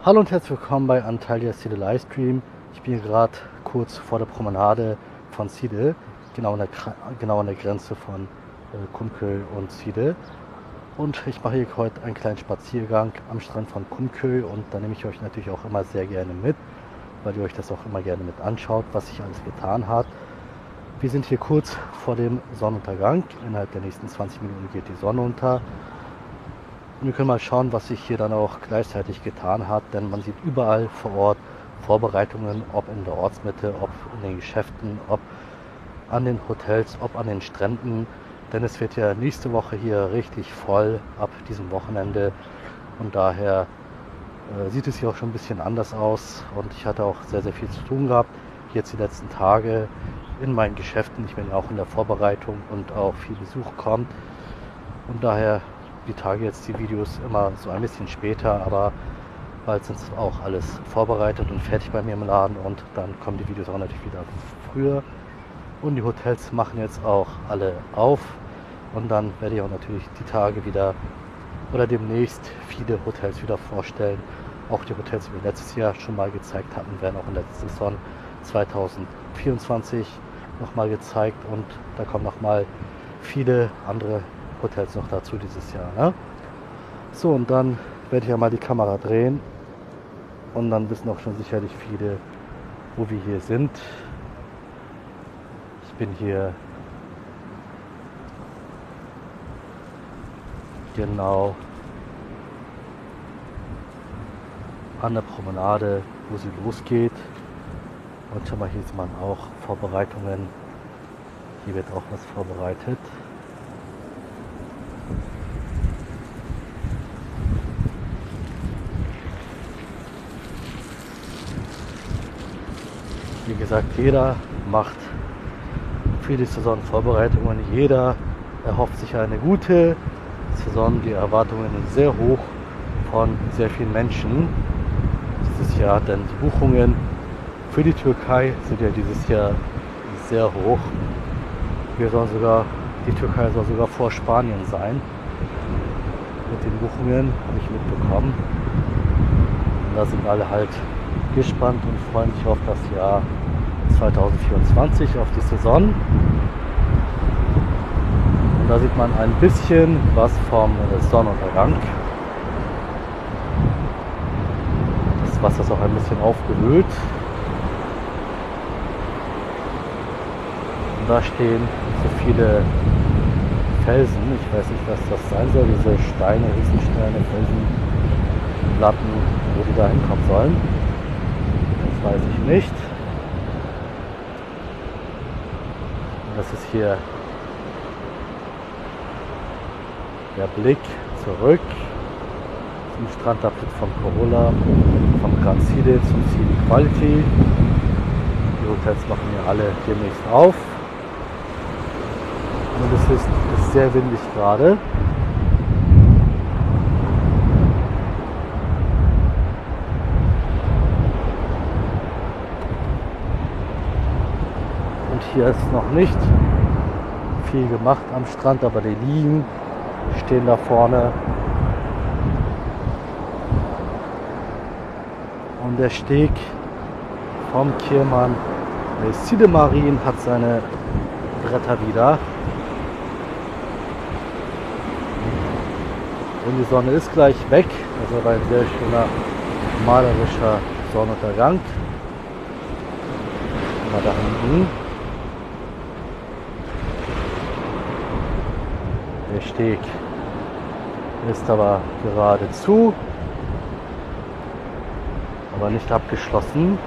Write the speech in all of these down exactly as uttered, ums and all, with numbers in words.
Hallo und herzlich willkommen bei Antalya Side Livestream. Ich bin gerade kurz vor der Promenade von Side, genau an der, genau an der Grenze von äh, Kumköy und Side. Und ich mache hier heute einen kleinen Spaziergang am Strand von Kumköy und da nehme ich euch natürlich auch immer sehr gerne mit, weil ihr euch das auch immer gerne mit anschaut, was sich alles getan hat. Wir sind hier kurz vor dem Sonnenuntergang. Innerhalb der nächsten zwanzig Minuten geht die Sonne unter. Und wir können mal schauen, was sich hier dann auch gleichzeitig getan hat, denn man sieht überall vor Ort Vorbereitungen, ob in der Ortsmitte, ob in den Geschäften, ob an den Hotels, ob an den Stränden, denn es wird ja nächste Woche hier richtig voll ab diesem Wochenende und daher äh, sieht es hier auch schon ein bisschen anders aus und ich hatte auch sehr, sehr viel zu tun gehabt, jetzt die letzten Tage in meinen Geschäften. Ich bin ja auch in der Vorbereitung und auch viel Besuch kommt und daher die Tage jetzt die Videos immer so ein bisschen später, aber bald sind es auch alles vorbereitet und fertig bei mir im Laden und dann kommen die Videos auch natürlich wieder früher und die Hotels machen jetzt auch alle auf und dann werde ich auch natürlich die Tage wieder oder demnächst viele Hotels wieder vorstellen. Auch die Hotels, die wir letztes Jahr schon mal gezeigt hatten, werden auch in der Saison zweitausendvierundzwanzig nochmal gezeigt und da kommen nochmal viele andere Hotels noch dazu dieses Jahr. Ne? So, und dann werde ich ja mal die Kamera drehen und dann wissen auch schon sicherlich viele, wo wir hier sind. Ich bin hier genau an der Promenade, wo sie losgeht. Und schon mal, hier sieht man auch Vorbereitungen. Hier wird auch was vorbereitet. Wie gesagt, jeder macht für die Saison Vorbereitungen. Jeder erhofft sich eine gute Saison. Die Erwartungen sind sehr hoch von sehr vielen Menschen dieses Jahr, denn die Buchungen für die Türkei sind ja dieses Jahr sehr hoch. Wir sollen sogar, die Türkei soll sogar vor Spanien sein. Mit den Buchungen habe ich mitbekommen. Und da sind alle halt gespannt und freuen sich auf das Jahr zweitausendvierundzwanzig, auf die Saison. Und da sieht man ein bisschen was vom Sonnenuntergang. Das Wasser ist auch ein bisschen aufgewühlt. Und da stehen so viele Felsen. Ich weiß nicht, was das sein soll. Diese Steine, Riesensteine, Felsenplatten, wo die da hinkommen sollen. Das weiß ich nicht. Und das ist hier der Blick zurück zum Strandabschnitt von Corolla, vom Grand Side zum Side Quality. Die Hotels machen ja alle demnächst auf. Und es ist, ist sehr windig gerade. Und hier ist noch nicht viel gemacht am Strand, aber die Liegen stehen da vorne. Und der Steg vom Kirman der Side Marine hat seine Bretter wieder. Und die Sonne ist gleich weg. Das ist aber ein sehr schöner malerischer Sonnenuntergang. Mal da hinten. Der Steg ist aber gerade zu, aber nicht abgeschlossen.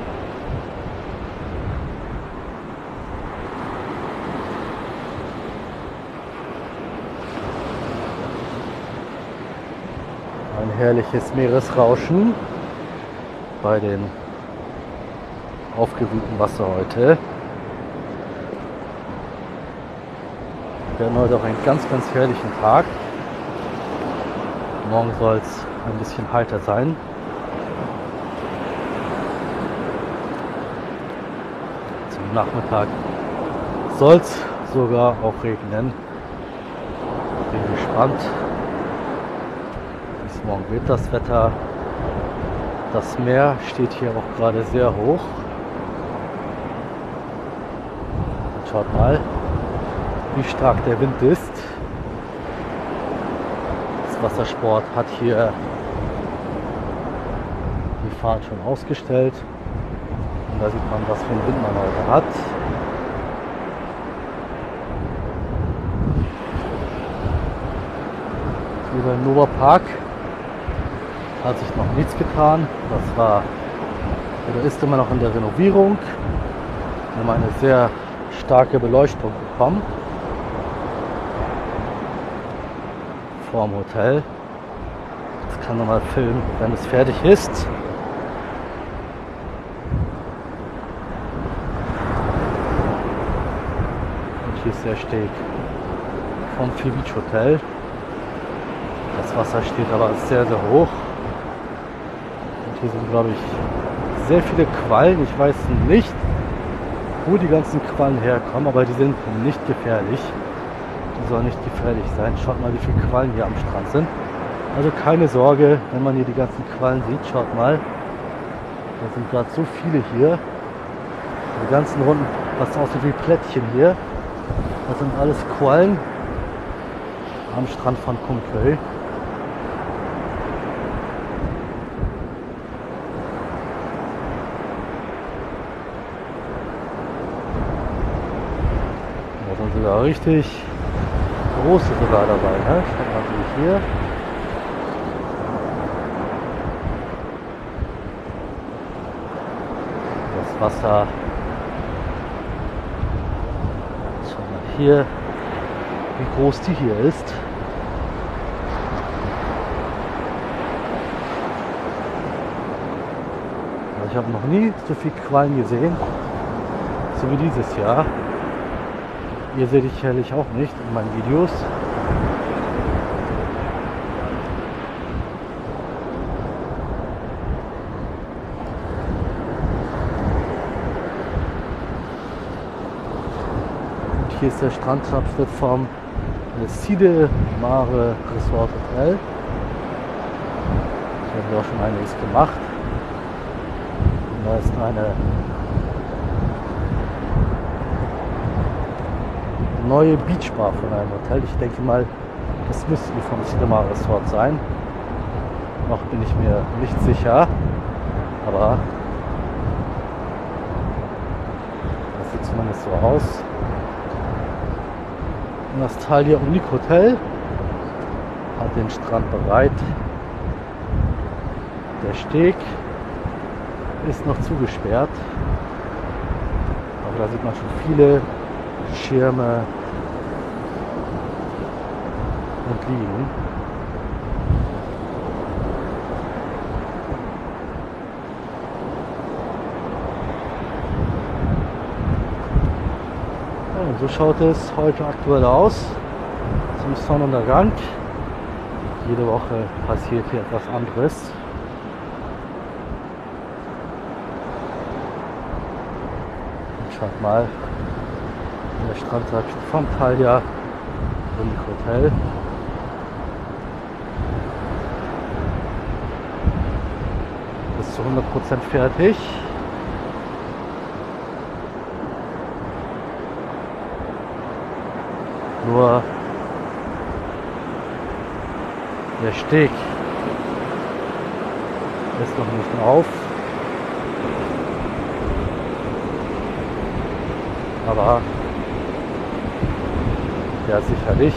Ein herrliches Meeresrauschen bei den aufgewühlten Wasser heute. Wir haben heute auch einen ganz, ganz herrlichen Tag. Morgen soll es ein bisschen heiter sein. Zum Nachmittag soll es sogar auch regnen. Bin gespannt. Bis morgen wird das Wetter. Das Meer steht hier auch gerade sehr hoch. Und schaut mal, wie stark der Wind ist. Das Wassersport hat hier die Fahrt schon ausgestellt. Und da sieht man, was für einen Wind man heute hat. Hier beim Nova Park hat sich noch nichts getan. Das war oder ist immer noch in der Renovierung. Wir haben eine sehr starke Beleuchtung bekommen vor dem Hotel. Jetzt kann man mal filmen, wenn es fertig ist. Und hier ist der Steg vom Feel Beach Hotel. Das Wasser steht aber sehr, sehr hoch. Und hier sind, glaube ich, sehr viele Quallen. Ich weiß nicht, wo die ganzen Quallen herkommen, aber die sind nicht gefährlich. Die sollen nicht gefährlich sein. Schaut mal, wie viele Quallen hier am Strand sind. Also keine Sorge, wenn man hier die ganzen Quallen sieht. Schaut mal, da sind gerade so viele hier. Die ganzen Runden, was aussieht wie Plättchen hier. Das sind alles Quallen am Strand von Kumköy. Da sind sogar richtig große sogar dabei, ne? Schaut mal, wie hier. Das Wasser. Schaut mal hier, wie groß die hier ist. Also ich habe noch nie so viel Quallen gesehen, so wie dieses Jahr. Ihr seht ich sicherlich auch nicht in meinen Videos. Und hier ist der Strandabschnitt vom Side Mare Resort Hotel. Hier haben wir auch schon einiges gemacht. Und da ist eine neue Beachbar von einem Hotel. Ich denke mal, das müsste die vom Side Mare Resort sein. Noch bin ich mir nicht sicher, aber das sieht zumindest so aus. Und das Thalia Unique Hotel hat den Strand bereit. Der Steg ist noch zugesperrt, aber da sieht man schon viele Schirme und Liegen. Ja, so schaut es heute aktuell aus zum Sonnenuntergang. Jede Woche passiert hier etwas anderes. Und schaut mal, der Strandabschnitt vom Thalia Unique Hotel. Ist zu hundert Prozent fertig. Nur der Steg ist noch nicht auf. Aber ja, sicherlich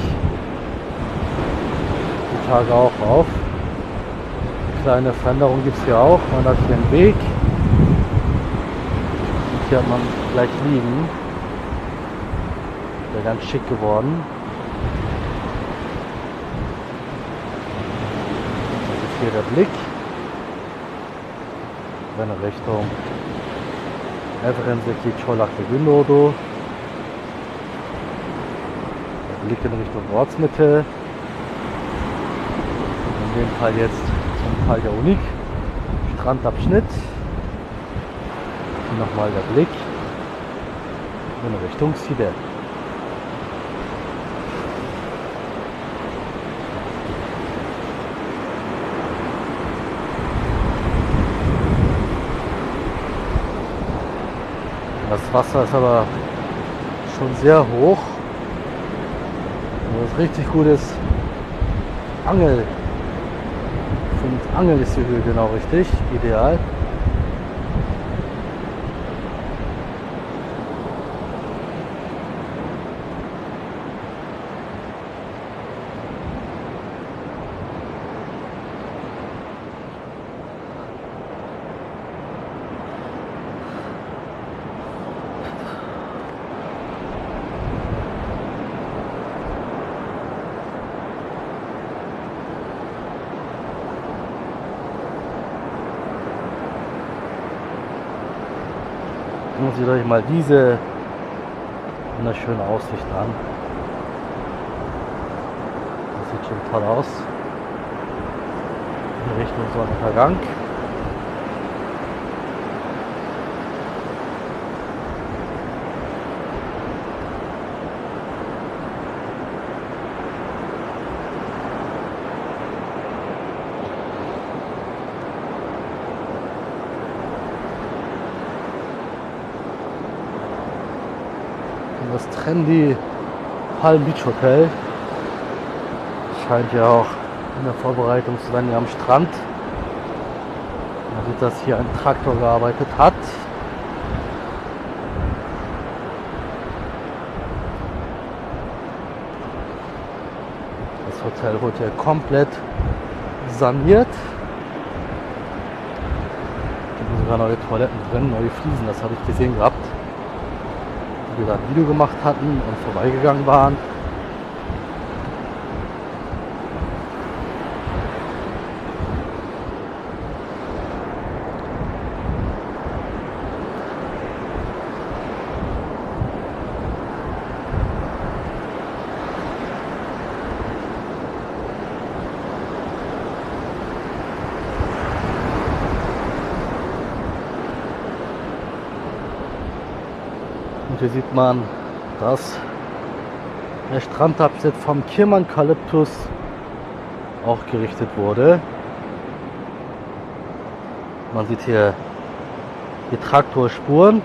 die Tage auch auf. Kleine Veränderung gibt es hier auch. Man hat hier einen Weg. Und hier hat man gleich liegen. Der ganz schick geworden. Das ist hier der Blick. Wenn Richtung Evrense Cholak de Gündodo. Blick in Richtung Ortsmitte. In dem Fall jetzt zum Thalia Unique Strandabschnitt. Und nochmal der Blick in Richtung Side. Das Wasser ist aber schon sehr hoch. Was richtig gut ist, Angel. Ich finde, Angel ist die Höhe genau richtig, ideal. Seht euch mal diese wunderschöne Aussicht an. Das sieht schon toll aus. In Richtung Sonnenuntergang. Das trendy Palm Beach Hotel scheint ja auch in der Vorbereitung zu sein hier am Strand. Man sieht, dass hier ein Traktor gearbeitet hat. Das Hotel wurde ja komplett saniert. Hier sind sogar neue Toiletten drin, neue Fliesen, das habe ich gesehen gehabt. Wir da ein Video gemacht hatten und vorbeigegangen waren. Und hier sieht man, dass der Strandabschnitt vom Kirman-Kalyptus auch gerichtet wurde. Man sieht hier die Traktorspuren.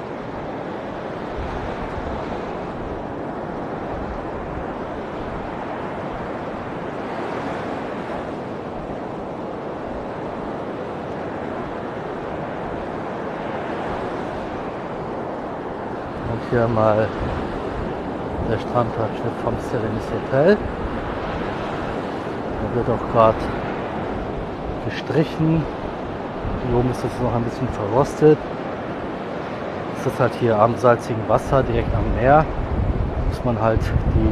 Hier mal der Strandabschnitt vom Serenity Hotel. Da wird auch gerade gestrichen. Hier oben ist es noch ein bisschen verrostet. Es ist halt hier am salzigen Wasser, direkt am Meer. Muss man halt die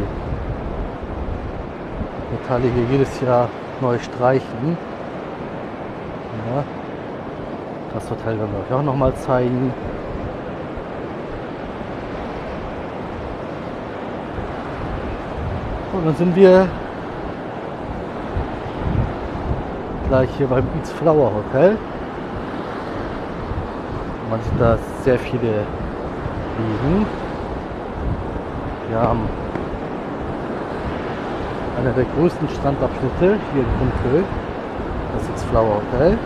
Metalle hier jedes Jahr neu streichen. Ja. Das Hotel werden wir euch auch noch mal zeigen. Und dann sind wir gleich hier beim Eats Flower Hotel. Man sieht da sehr viele liegen. Wir haben einer der größten Strandabschnitte hier in Kumköl, das Eats Flower Hotel.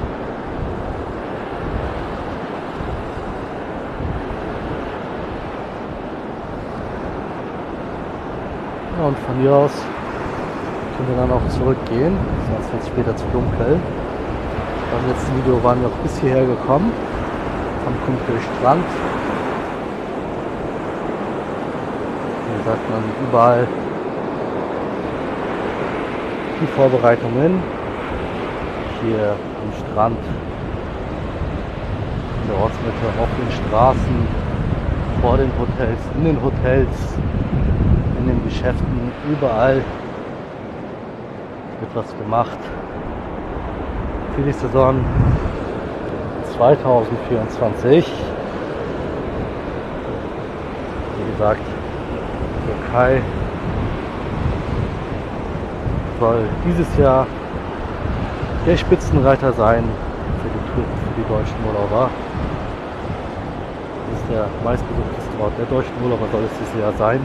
Und von hier aus können wir dann auch zurückgehen, sonst wird es später zu dunkel. Beim letzten Video waren wir auch bis hierher gekommen, am Kumköl Strand. Wie gesagt, man sieht überall die Vorbereitungen hier am Strand, in der Ortsmitte, auf den Straßen, vor den Hotels, in den Hotels, in den Geschäften, überall wird was gemacht für die Saison zweitausendvierundzwanzig. Wie gesagt, Türkei soll dieses Jahr der Spitzenreiter sein für die, für die deutschen Urlauber. Das ist der meistbesuchteste Ort der deutschen Urlauber, soll es dieses Jahr sein.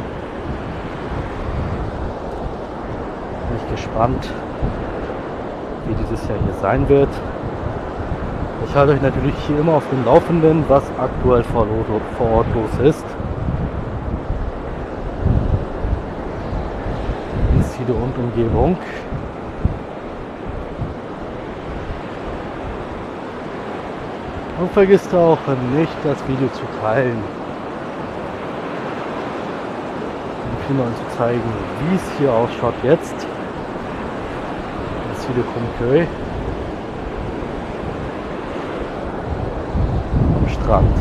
Bin ich gespannt, wie dieses Jahr hier sein wird. Ich halte euch natürlich hier immer auf dem Laufenden, was aktuell vor Ort los ist. In Side und Umgebung. Und vergisst auch nicht, das Video zu teilen. Um Kindern zu zeigen, wie es hier ausschaut jetzt. In Side Kumköy. Am Strand.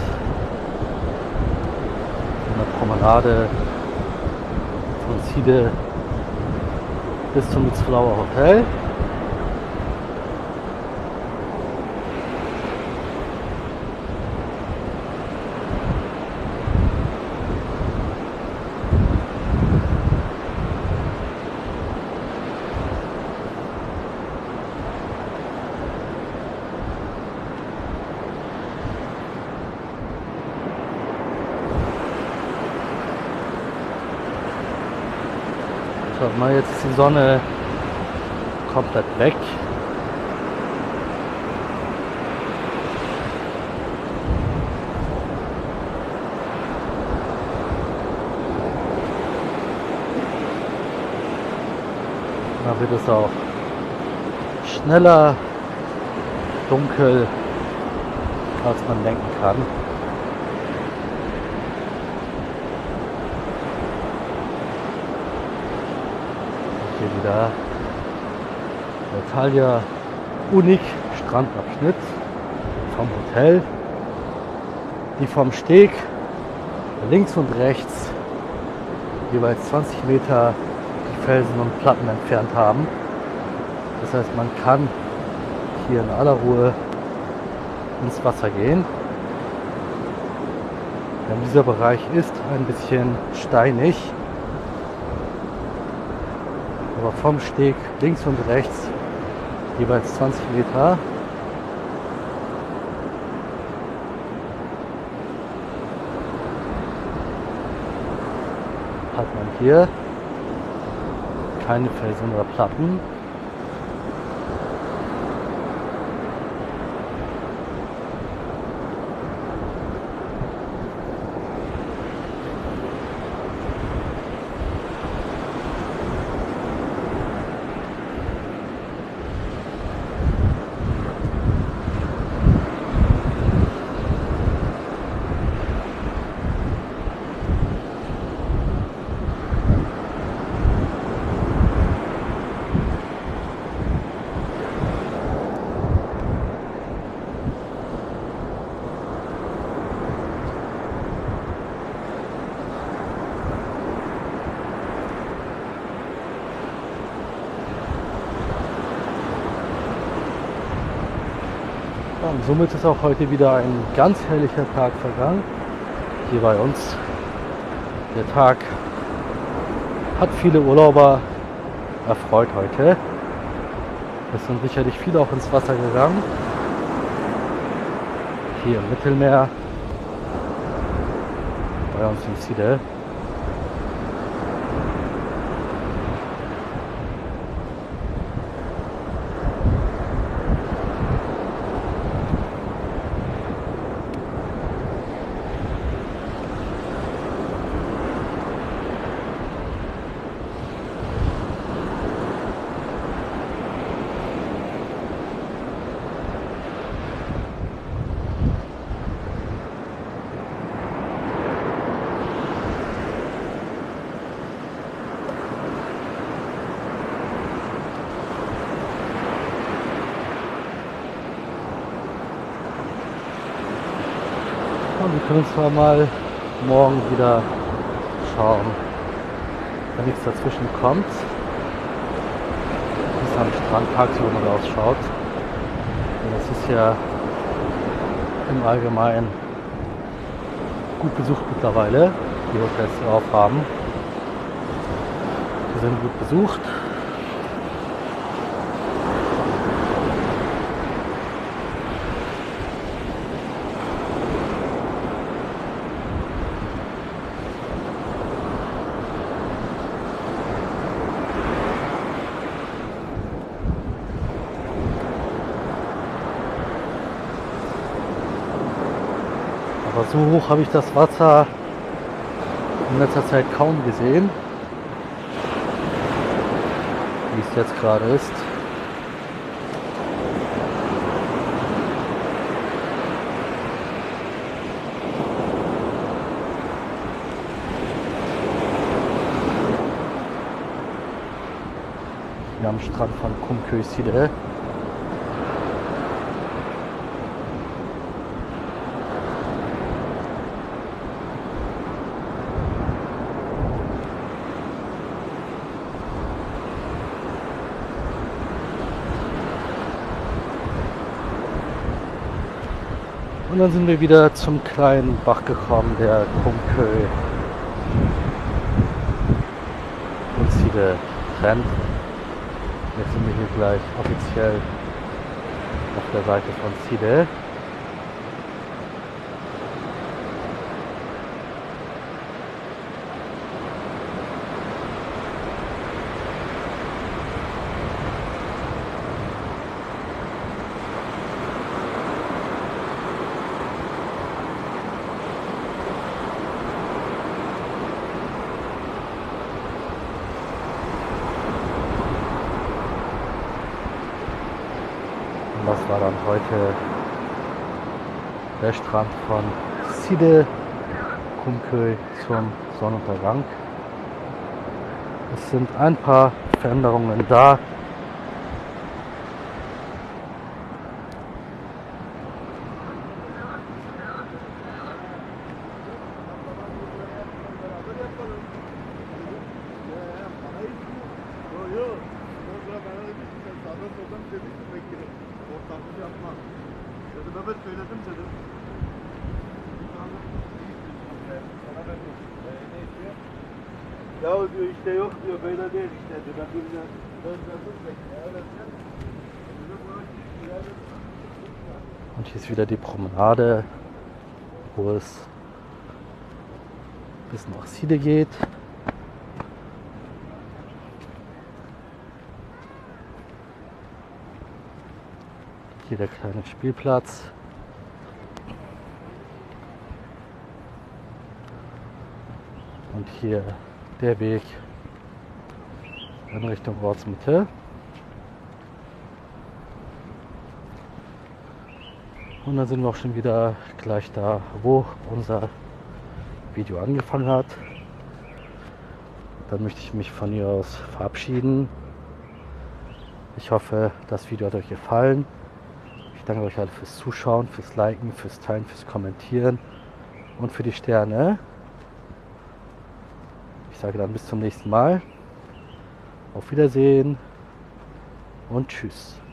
In der Promenade von Side bis zum Mitzflower Hotel. Schaut mal, jetzt ist die Sonne komplett weg. Da wird es auch schneller dunkel, als man denken kann. Hier wieder der Thalia Unik Strandabschnitt vom Hotel, die vom Steg links und rechts jeweils zwanzig Meter die Felsen und Platten entfernt haben. Das heißt, man kann hier in aller Ruhe ins Wasser gehen. Denn dieser Bereich ist ein bisschen steinig. Aber vom Steg links und rechts jeweils zwanzig Meter. Hat man hier keine Felsen oder Platten. Und somit ist auch heute wieder ein ganz herrlicher Tag vergangen, hier bei uns. Der Tag hat viele Urlauber erfreut heute. Es sind sicherlich viele auch ins Wasser gegangen. Hier im Mittelmeer, bei uns in Side. Und wir können zwar mal morgen wieder schauen, wenn nichts dazwischen kommt, wie es am Strand tagsüber mal ausschaut. Und das ist ja im Allgemeinen gut besucht mittlerweile, die Hotels drauf haben. Die sind gut besucht. Aber so hoch habe ich das Wasser in letzter Zeit kaum gesehen, wie es jetzt gerade ist. Hier am Strand von Kumköy-Side. Und dann sind wir wieder zum kleinen Bach gekommen, der Kumköy und Side trennt. Jetzt sind wir hier gleich offiziell auf der Seite von Side. Das war dann heute der Strand von Side, Kumköy zum Sonnenuntergang. Es sind ein paar Veränderungen da. Ya diyor işte yok diyor böyle değil işte diyor. Ben birine döndürdüm bekliyor. Und hier ist wieder die Promenade, wo es bis nach Side geht. Hier der kleine Spielplatz. Und hier der Weg in Richtung Ortsmitte. Und dann sind wir auch schon wieder gleich da, wo unser Video angefangen hat. Dann möchte ich mich von hier aus verabschieden. Ich hoffe, das Video hat euch gefallen. Ich danke euch alle fürs Zuschauen, fürs Liken, fürs Teilen, fürs Kommentieren und für die Sterne. Ich sage dann bis zum nächsten Mal. Auf Wiedersehen und tschüss.